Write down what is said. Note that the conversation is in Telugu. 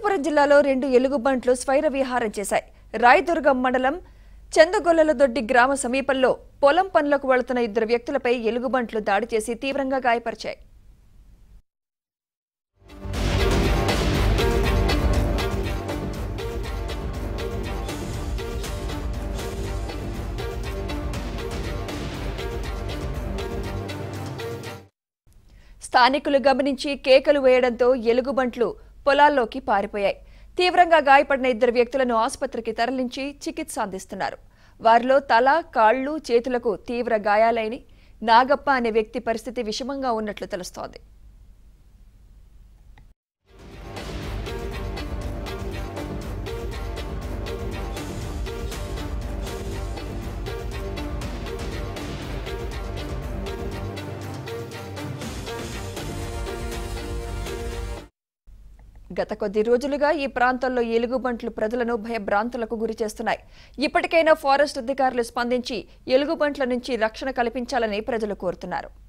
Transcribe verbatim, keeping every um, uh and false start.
అనంతపురం జిల్లాలో రెండు ఎలుగుబంట్లు స్వైర విహారం చేశాయి. రాయదుర్గం మండలం చందగొల్లలదొడ్డి గ్రామ సమీపంలో పొలం పనులకు వెళుతున్న ఇద్దరు వ్యక్తులపై ఎలుగుబంట్లు దాడి చేసి తీవ్రంగా గాయపరిచాయి. స్థానికులు గమనించి కేకలు వేయడంతో ఎలుగుబంట్లు పొలాల్లోకి పారిపోయాయి. తీవ్రంగా గాయపడిన ఇద్దరు వ్యక్తులను ఆసుపత్రికి తరలించి చికిత్స అందిస్తున్నారు. వారిలో తల, కాళ్లు, చేతులకు తీవ్ర గాయాలైన నాగప్ప అనే వ్యక్తి పరిస్థితి విషమంగా ఉన్నట్లు తెలుస్తోంది. గత కొద్ది రోజులుగా ఈ ప్రాంతంలో ఎలుగుబంట్లు ప్రజలను భయభ్రాంతులకు గురి చేస్తున్నాయి. ఇప్పటికైనా ఫారెస్ట్ అధికారులు స్పందించి ఎలుగుబంట్ల నుంచి రక్షణ కల్పించాలని ప్రజలు కోరుతున్నారు.